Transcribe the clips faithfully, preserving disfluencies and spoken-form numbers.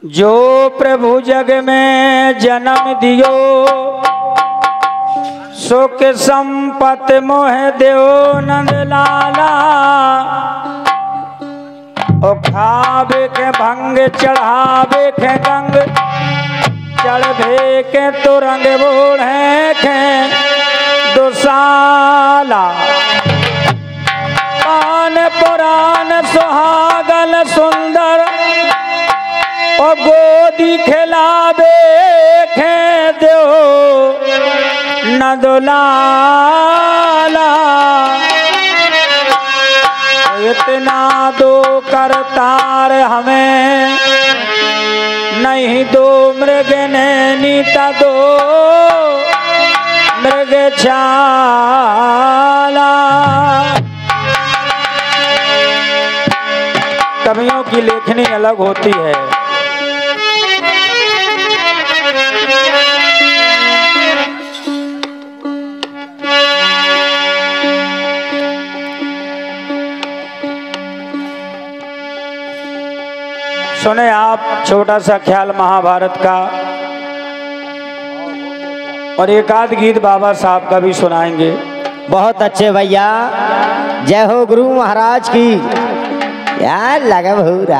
जो प्रभु जग में जन्म दियो, सुख संपत्ति मोह देव नंद लाला। ओ खावे के भंग चढ़ावे के गंग, चढ़े के तो रंग बूढ़े के दुसाला। पान पुराण सुहागन सुंदर, ओ गोदी खिलावे खे दो नंदलाला। इतना दो करतार हमें, नहीं दो मृग ने नीता दो मृग छाला। कवियों की लेखनी अलग होती है। सुने आप छोटा सा ख्याल महाभारत का, और एक आध गीत बाबा साहब का भी सुनाएंगे। बहुत अच्छे भैया, जय हो गुरु महाराज की। यार लगा भूरा।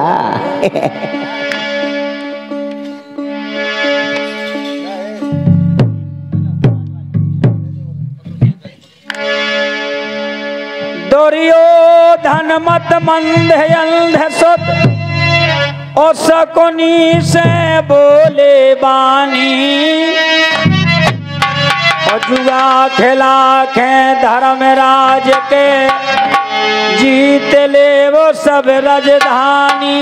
दुर्योधन मत मंद अंध सुत, ओ शकुनी से बोले बानी। और जुआ खिला के धर्मराज के, जीत ले वो सब राजधानी।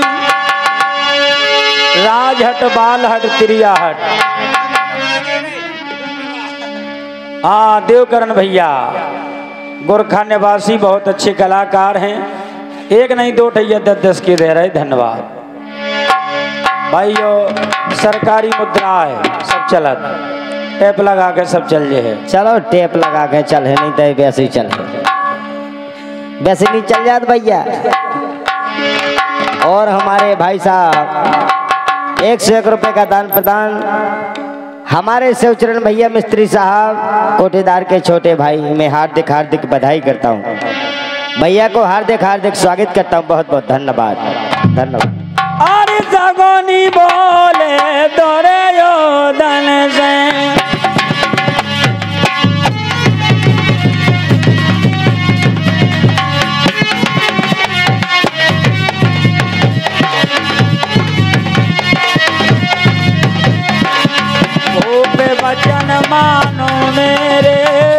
राजहट बालहट त्रियाहट। हाँ देवकरण भैया गोरखा निवासी बहुत अच्छे कलाकार हैं। एक नहीं दो ठैया दस दस के दे रहे। धन्यवाद भाइयों। सरकारी मुद्रा है, सब चलत टेप लगा के सब चल जे है। चलो टेप लगा के चल है, नहीं तो वैसे ही चल है, वैसे नहीं चल जात भैया। और हमारे भाई साहब एक सौ एक रुपए का दान प्रदान हमारे शिवचरण भैया मिस्त्री साहब कोटेदार के छोटे भाई, मैं हार्दिक हार्दिक बधाई करता हूँ भैया को, हार्दिक हार्दिक स्वागत करता हूँ। बहुत बहुत धन्यवाद धन्यवाद। अरे सगोनी बोले तोरे योदन से, वचन मानो मेरे,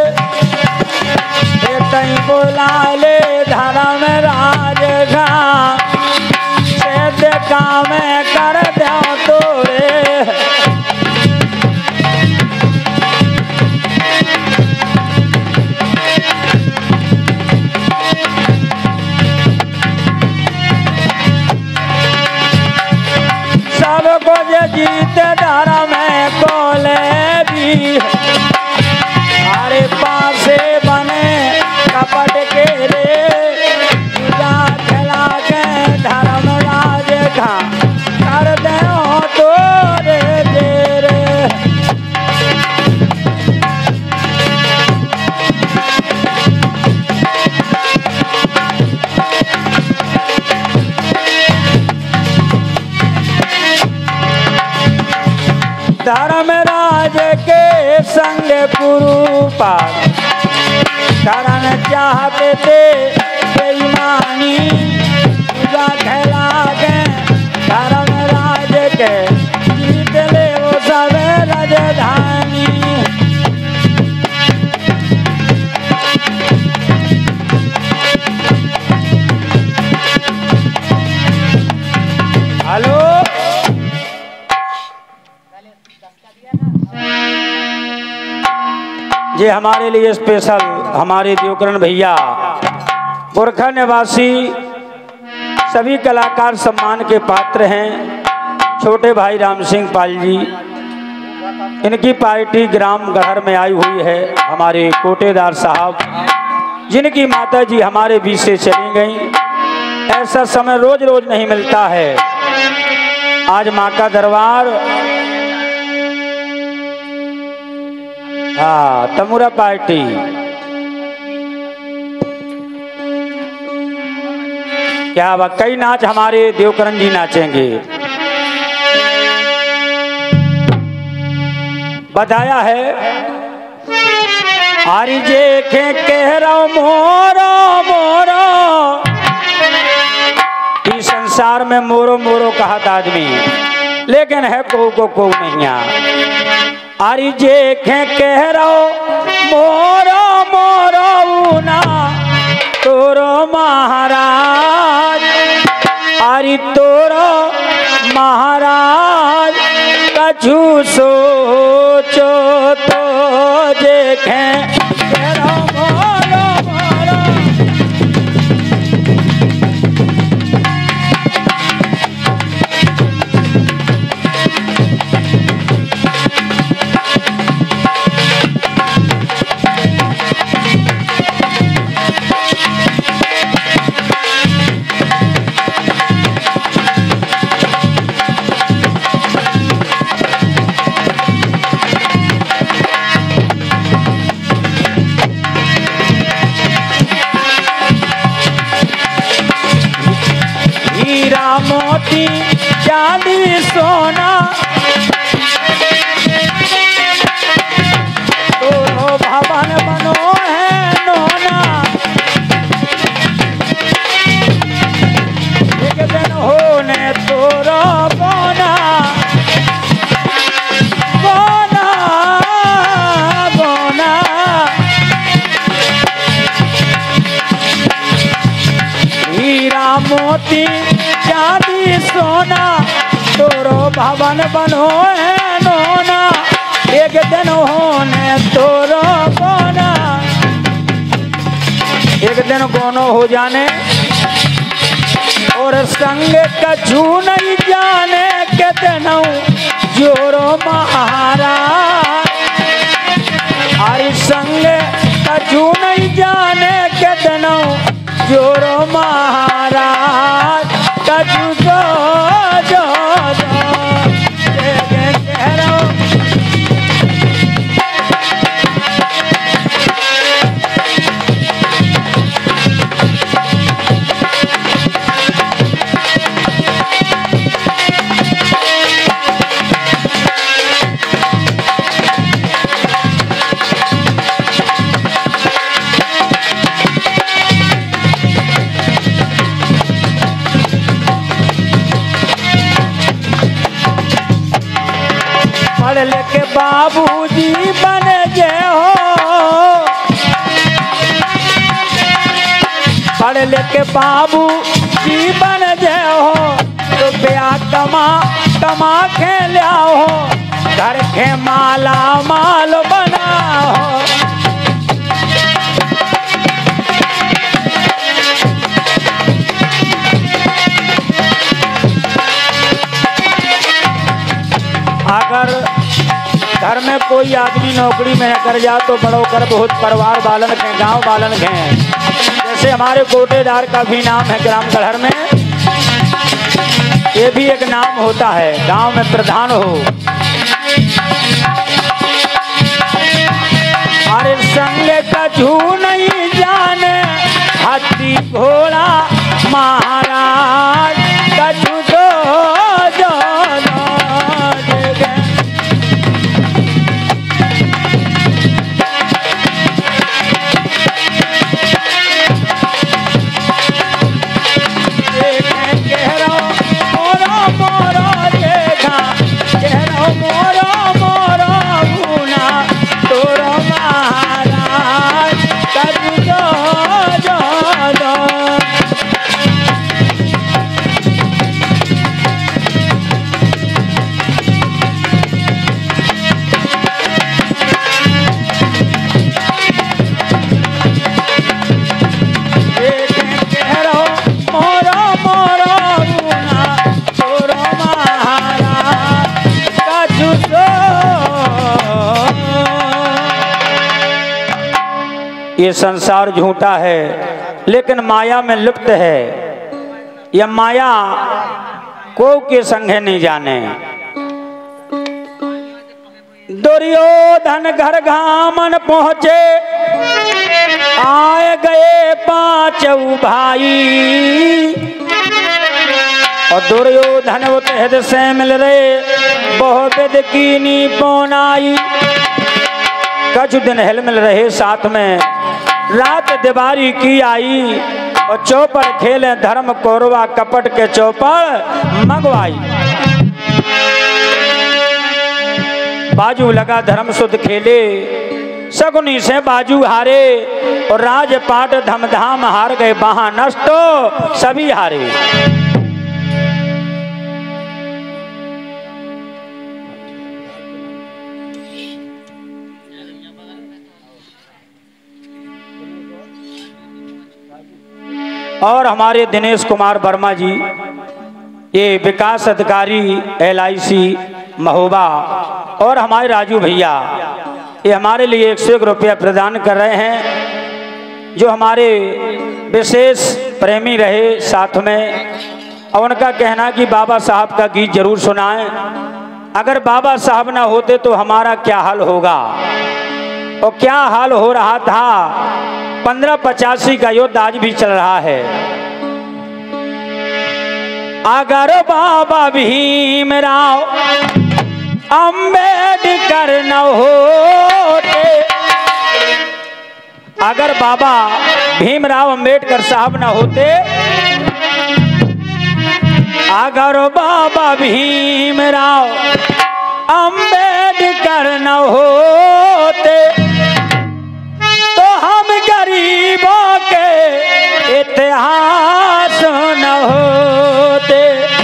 कहीं बुला ले धर्म राज का, से काम कर दो तोरे। सबको जे जीत धर्म कोले भी, अरे पासे बने कपट के रे। पूजा खिला के धर्म राज का, कर दे तो रे तेरे। धर्मराज के संग कुरूपाल करन चाहते थे बेईमानी। पूजा खिला के धर्मराज के, जीत ले वो सब राजधानी। हेलो ये हमारे लिए स्पेशल हमारे देवकरण भैया गोरखा निवासी सभी कलाकार सम्मान के पात्र हैं। छोटे भाई राम सिंह पाल जी, इनकी पार्टी ग्राम गढ़र में आई हुई है। हमारे कोटेदार साहब, जिनकी माता जी हमारे बीच से चली गई। ऐसा समय रोज रोज नहीं मिलता है। आज माँ का दरबार हाँ तमुरा पार्टी क्या बा कई नाच हमारे देवकरण जी नाचेंगे। बताया है आरी जे के कह रहा मोरो मोरो इस संसार में मोरो मोरो कहत आदमी लेकिन है को को को नहीं आरी जे के कह रहा मोरो मोरो ना तोरो महाराज आरी तोरो महाराज कछु सोचो तो देखें तेरा मोरो मोरो मोती चांदी सोना तोरो भवन बनो है नोना एक दिन होने तोरो बोना बोना बोना हीरा मोती चांदी सोना तोरो भवन बनो है नोना एक दिन होने तोरो गोना एक दिन गोनो हो जाने और संग कछु नहीं जाने के दिन जोरो महाराज हरि संग कछु नहीं जाने के दिन जोरो महाराज कछु जो जो पढ़ लिख बाबूजी बन गए हो पढ़ लिख बाबूजी बन गए हो रुपया कमा कमा के लाओ हो घर के माला माल बनाओ अगर घर में कोई आदमी नौकरी में न कर जा तो बड़ो कर बहुत परिवार वालन के गांव वालन के जैसे हमारे कोटेदार का भी नाम है ग्राम गढ़र में ये भी एक नाम होता है गांव में प्रधान हो अरे संग कछु नहीं जाने हाथी घोड़ा महाराज कछु दो जो ये संसार झूठा है लेकिन माया में लिप्त है। यह माया को के संगे नहीं जाने। दुर्योधन घर घामन पहुंचे, आए गए पांचों भाई। और दुर्योधन उतहद से मिल रहे, बहुत विद कीनी पौनाई। कछु दिन हिल मिल रहे साथ में, रात दिवारी की आई। और चौपड़ खेले धर्म कौरवा, कपट के चौपड़ मंगवाई। बाजू लगा धर्म सुध खेले, सगुनी से बाजू हारे। और राजपाट धमधाम हार गए, वहां नष्टो सभी हारे। और हमारे दिनेश कुमार वर्मा जी, ये विकास अधिकारी एल आई सी महोबा, और हमारे राजू भैया, ये हमारे लिए एक सौ एक रुपया प्रदान कर रहे हैं, जो हमारे विशेष प्रेमी रहे साथ में। और उनका कहना कि बाबा साहब का गीत जरूर सुनाएं। अगर बाबा साहब ना होते तो हमारा क्या हाल होगा, और क्या हाल हो रहा था। पंद्रह पचासी का युद्ध आज भी चल रहा है। अगर बाबा भीमराव अंबेडकर न होते, अगर बाबा भीमराव अंबेडकर साहब न होते, अगर बाबा भीमराव अंबेडकर न होते, तो हम गरीबों के इतिहास न होते।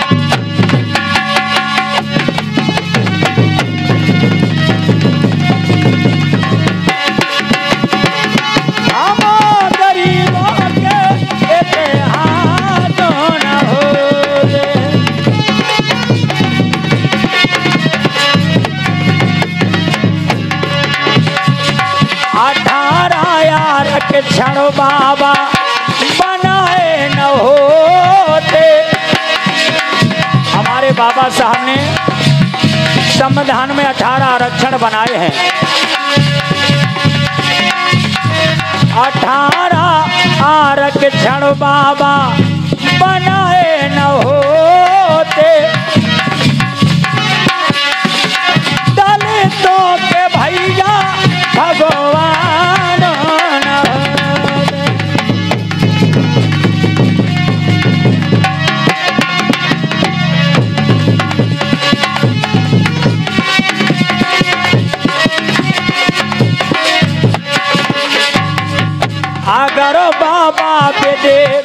हम गरीबों के इतिहास न होते। अठारह यार के क्षण बाबा बनाए न होते। हमारे बाबा साहब ने संविधान में अठारह आरक्षण बनाए हैं। अठारह आरक्षण बाबा बनाए न होते, दलितों के भैया भगवान न होते। अगर बाबा विदेश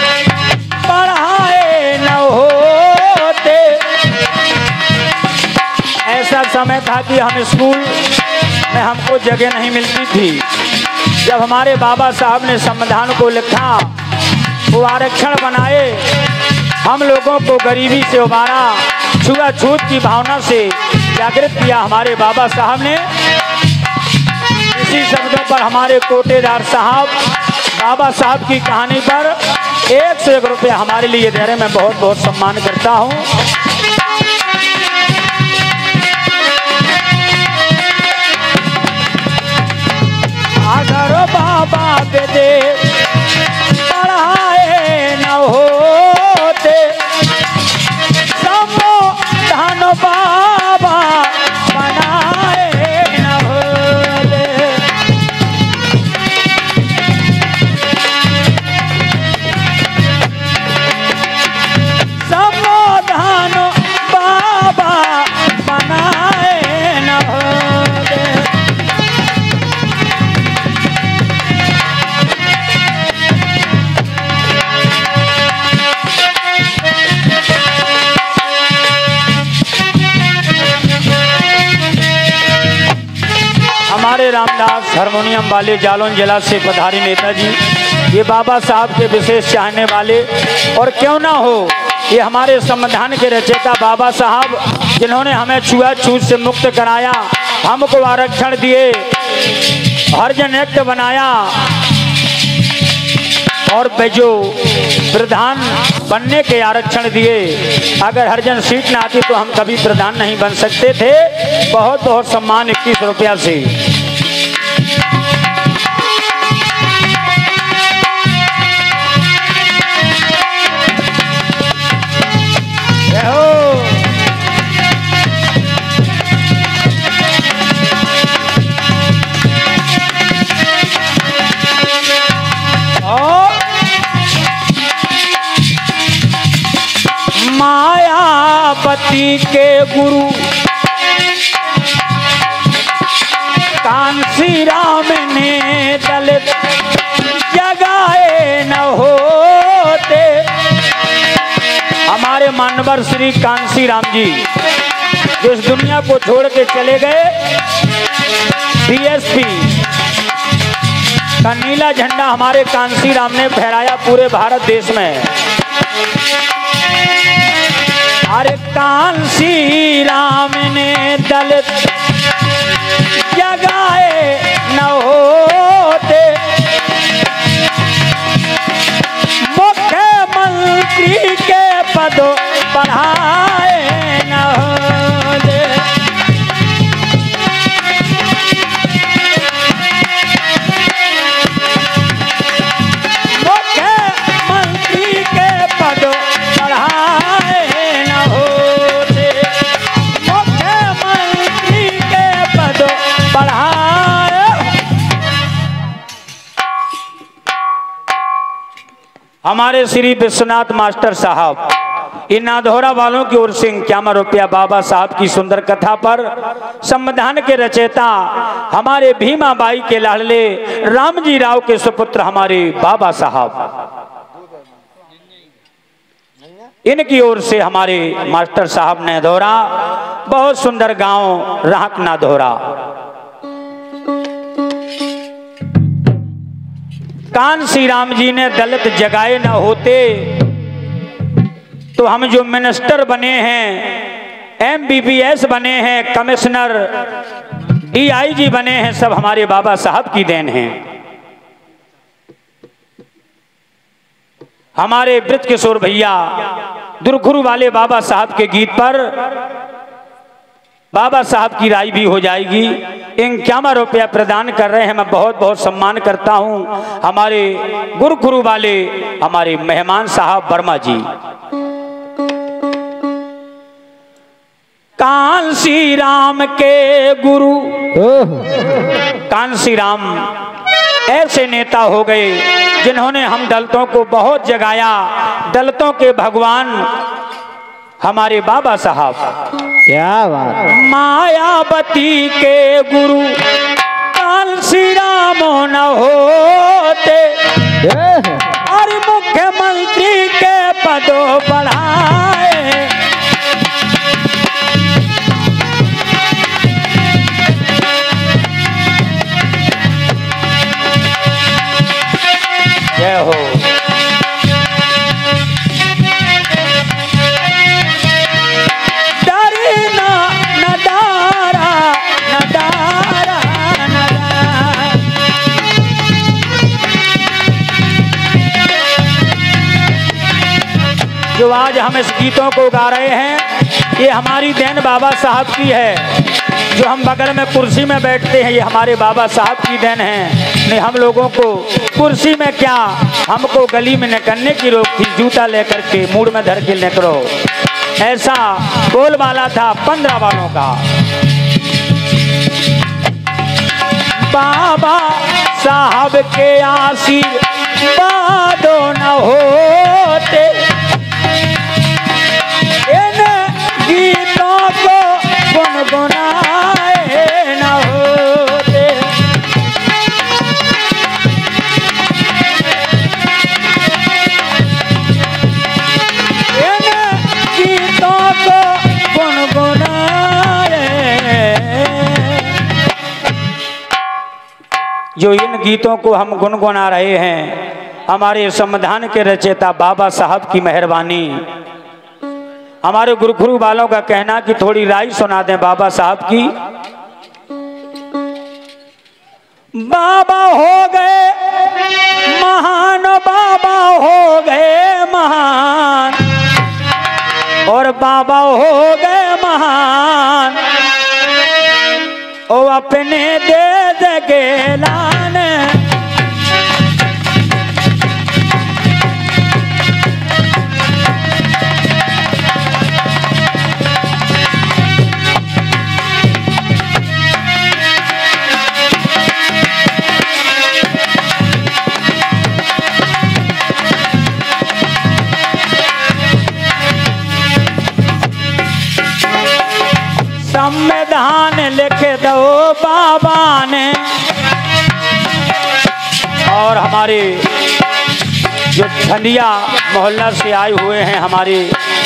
पढ़ाए न होते, ऐसा समय था कि हम स्कूल में हमको जगह नहीं मिलती थी। जब हमारे बाबा साहब ने संविधान को लिखा, वो आरक्षण बनाए, हम लोगों को गरीबी से उबारा, छुआछूत की भावना से जागृत किया हमारे बाबा साहब ने। इसी शब्दों पर हमारे कोटेदार साहब बाबा साहब की कहानी पर एक सौ एक रुपया हमारे लिए दे रहे, मैं बहुत बहुत सम्मान करता हूँ। अगर बाबा विदेश पढ़ाए न होते, संविधान बाबा बनाए न होते। संविधान बाबा बनाए न होते। हमारे रामदास हारमोनियम वाले जालौन जिला से पधारी नेताजी, ये बाबा साहब के विशेष चाहने वाले, और क्यों ना हो, ये हमारे संविधान के रचयिता बाबा साहब, जिन्होंने हमें छुआछूत से मुक्त कराया, हमको आरक्षण दिए, हरिजन एक्ट बनाया, और जो प्रधान बनने के आरक्षण दिए, अगर हरिजन सीट ना आती तो हम कभी प्रधान नहीं बन सकते थे। बहुत बहुत सम्मान इक्कीस रुपया से। मायावती के गुरु कांसी राम ने दलित जगाए न होते। हमारे मानवर श्री कांसी राम जी जो इस दुनिया को छोड़ के चले गए, बीएसपी का नीला झंडा हमारे कांसी राम ने फहराया पूरे भारत देश में। अरे कांसी राम ने दलित जगाए न होते, मुख्यमंत्री के पद बढ़ाए न होते। मुख्यमंत्री के पद बढ़ाए न होते, मुख्यमंत्री के पद बढ़ाए। हमारे श्री विश्वनाथ मास्टर साहब इन नाधोरा वालों की ओर से इक्यावन रुपया बाबा साहब की सुंदर कथा पर संविधान के रचयिता हमारे भीमा बाई के लाडले रामजी राव के सुपुत्र हमारे बाबा साहब, इनकी ओर से हमारे मास्टर साहब नाधोरा, बहुत सुंदर गांव राहक नाधोरा। कांसी राम जी ने दलित जगाए न होते तो हम जो मिनिस्टर बने हैं, एमबीबीएस बने हैं, कमिश्नर, डीआईजी बने हैं, सब हमारे बाबा साहब की देन है। हमारे ब्रज किशोर भैया दुर्गुरु वाले बाबा साहब के गीत पर बाबा साहब की राय भी हो जाएगी। इक्यावन रुपया प्रदान कर रहे हैं, मैं बहुत बहुत सम्मान करता हूं हमारे गुरुकुरु वाले हमारे मेहमान साहब वर्मा जी। कांसी राम के गुरु कांसी राम ऐसे नेता हो गए जिन्होंने हम दलितों को बहुत जगाया। दलितों के भगवान हमारे बाबा साहब, क्या बात। मायावती के गुरु कांसी राम न होते, और मुख्यमंत्री के पद बढ़ाए। जय हो। जो आज हम इस गीतों को गा रहे हैं, ये हमारी देन बाबा साहब की है। जो हम बगल में कुर्सी में बैठते हैं, ये हमारे बाबा साहब की देन है। नहीं, हम लोगों को कुर्सी में क्या, हमको गली में निकलने की रोक थी, जूता लेकर के मूड में धर के निकलो, ऐसा बोल वाला था पंद्रह वालों का। बाबा साहब के आशीर्वाद न होते, इन गीतों को गुनगुनाए न होते। इन गीतों को गुनगुनाए। जो इन गीतों को हम गुनगुना रहे हैं, हमारे संविधान के रचयिता बाबा साहब की मेहरबानी। हमारे गुरुकुरु वालों का कहना कि थोड़ी राय सुना दें बाबा साहब की। बाबा हो गए महान बाबा हो गए महान, और बाबा हो गए महान, ओ अपने दे दे गेलान। संविधान लिख दो बाबा ने, और हमारे जो ठंडिया मोहल्ला से आए हुए हैं हमारे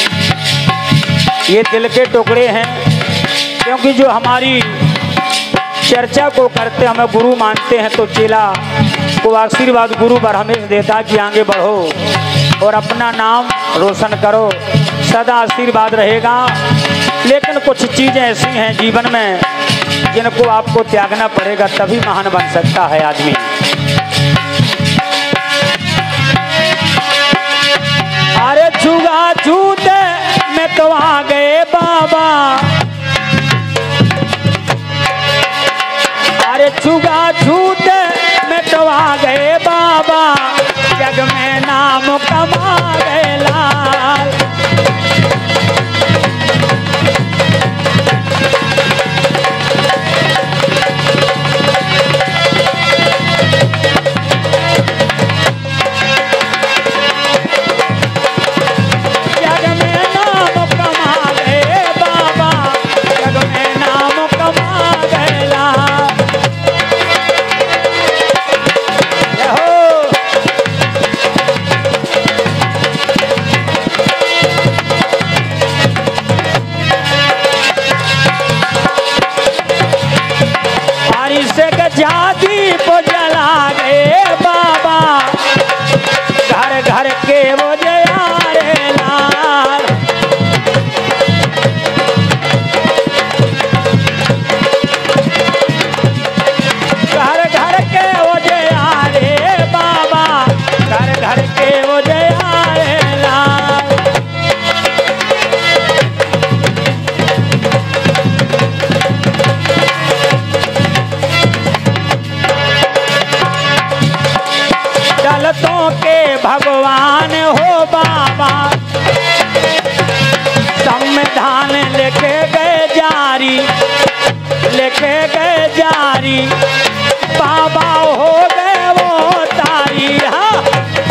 ये दिल के टुकड़े हैं, क्योंकि जो हमारी चर्चा को करते हमें गुरु मानते हैं, तो चेला को आशीर्वाद गुरु पर हमेशा देता कि आगे बढ़ो और अपना नाम रोशन करो, सदा आशीर्वाद रहेगा। लेकिन कुछ चीज़ें ऐसी हैं जीवन में जिनको आपको त्यागना पड़ेगा, तभी महान बन सकता है आदमी। अरे छुगा छूते में तो आ गए बाबा, अरे छुगा छूते में तो आ गए बाबा, जग में नाम कमा गए लाल। जादी को जला गए बाबा, घर घर के वो जयारे लाल। घर घर के वो जयारे बाबा, घर घर के वो जयारे लाल। दलितों के भगवान हो बाबा, संविधान लिखे गए जारी, लिखे गए जारी, बाबा हो गए वो तारी। हाँ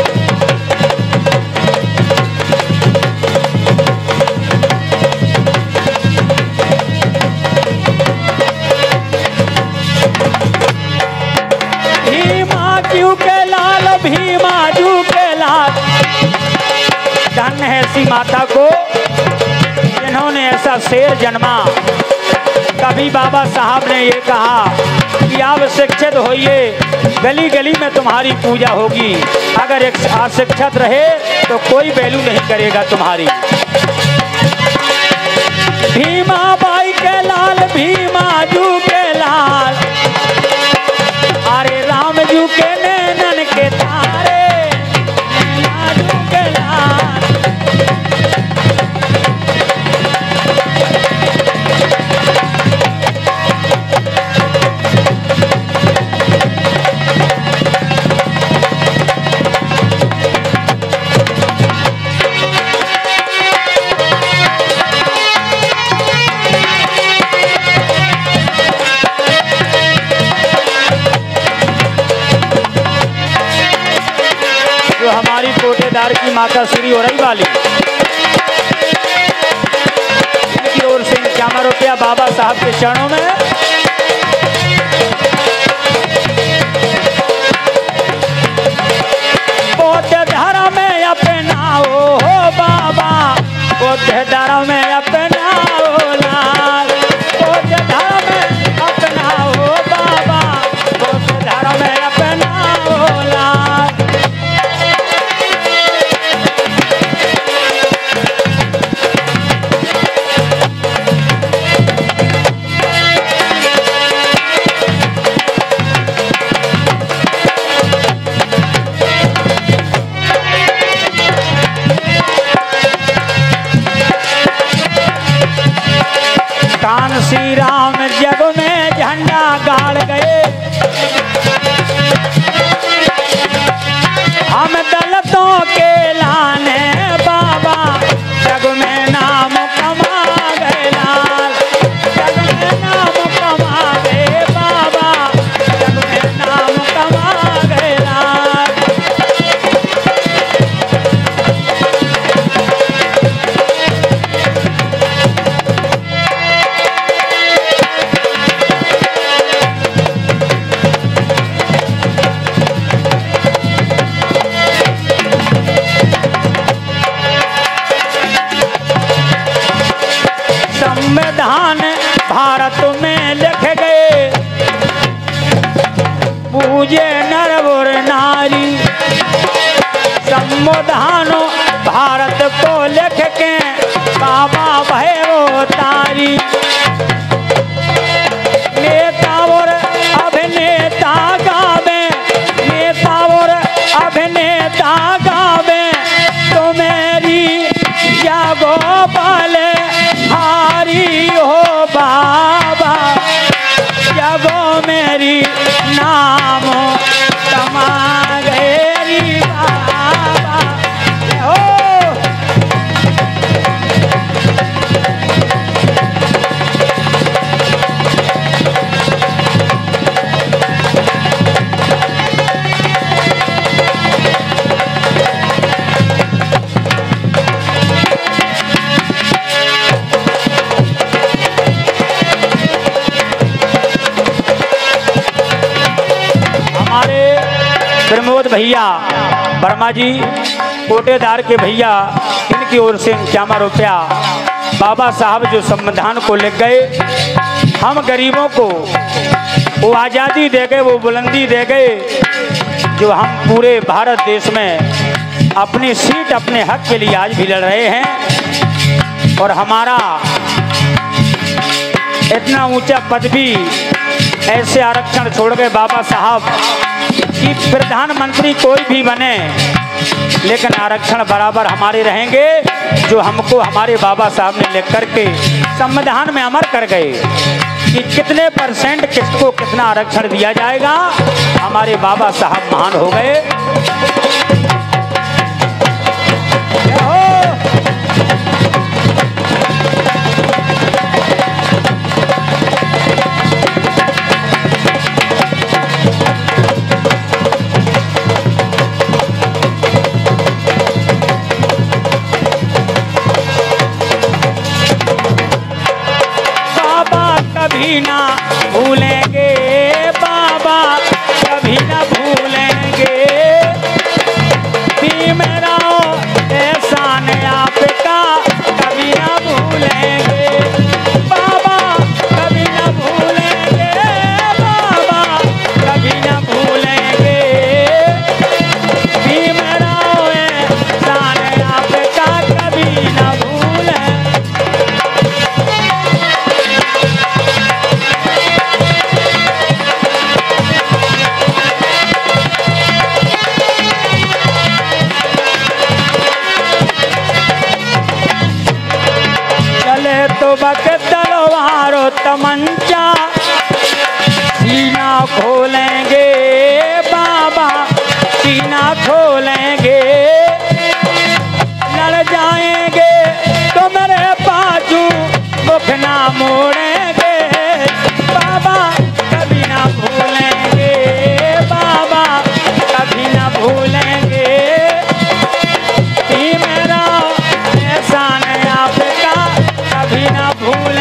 भीमाजू के लाल, भीमाजू के लाल, धन्य है सी माता को जिन्होंने ऐसा शेर जन्मा। कभी बाबा साहब ने ये कहा कि आप शिक्षित होइए, गली गली में तुम्हारी पूजा होगी, अगर एक अशिक्षित रहे तो कोई वैल्यू नहीं करेगा तुम्हारी। भीमा बाई के लाल, भीमाजू के लाल, अरे राम जू के नैनन के तारे, भीमाजू के लाल। हमारी कोटेदार की माता श्री ओरई वाली, इनकी ओर से इक्यावन रुपया बाबा साहब के चरणों में। बौद्ध धर्म में अपनाओ हो बाबा, बौद्ध धर्म में अपनाओ लाल, बौद्ध धर्म में अपनाओ बाबा, बौद्ध धर्म में अपनाओ लाल। श्री राम जग में झंडा गाड़ गए। हम दलितों के लाने बाबा जग में नाम कमा गए लाल, जग में नाम कमा गए बाबा, जग में नाम कमा गए लाल। संविधान भारत में लिख गए, पूजे नर और नारी। संविधान भारत को लिख के बाबा भय वो तारी। नेता और अभिनेता गावे, नेता और अभिनेता गावे, तो मेरी जागो पाले हारी हो बाबा, जगो मेरी नाम कमा गए बाबा हो। प्रमोद भैया वर्मा जी कोटेदार के भैया, इनकी ओर से इक्यावन रुपया बाबा साहब जो संविधान को लिख गए, हम गरीबों को वो आज़ादी दे गए, वो बुलंदी दे गए, जो हम पूरे भारत देश में अपनी सीट अपने हक के लिए आज भी लड़ रहे हैं। और हमारा इतना ऊंचा पद भी ऐसे आरक्षण छोड़ गए बाबा साहब कि प्रधानमंत्री कोई भी बने लेकिन आरक्षण बराबर हमारे रहेंगे, जो हमको हमारे बाबा साहब ने लिख करके संविधान में अमर कर गए कि कितने परसेंट किसको कितना आरक्षण दिया जाएगा। हमारे बाबा साहब महान हो गए। कभी ना भूलेंगे बाबा, कभी ना भूलेंगे भीमराव एहसान आपका, कभी ना भूलेंगे बाबा, कभी ना भूलेंगे बाबा, कभी ना भूलेंगे भीमराव एहसान आपका, कभी ना भूलेंगे। तो बक तलवारो तमंचा सीना खोलेंगे बाबा, सीना खोलेंगे, लड़ जाएंगे तो मेरे बाजू मुख ना मोड़ेंगे बाबा, कभी ना भूलेंगे बाबा, कभी ना भूलेंगे मेरा एहसान आपका, कभी ना भूलें।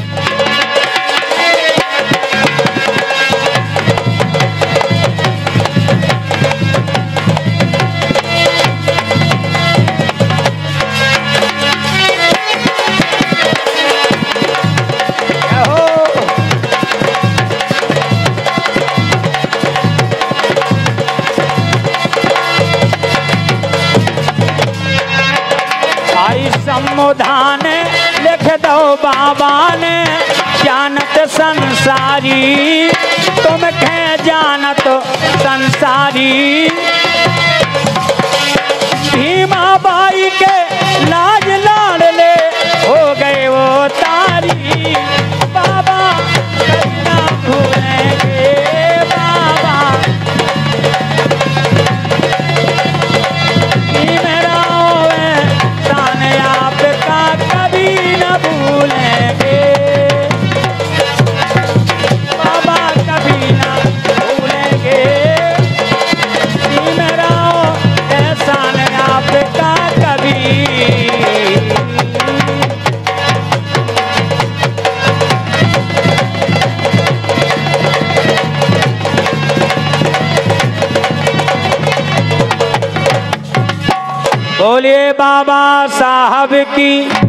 संविधान लिख दो बाबा ने, जानत संसारी तुम खे जानत संसारी। भीमा बाई के लाज लाडले हो गए वो तारी। बोलिए बाबा साहब की।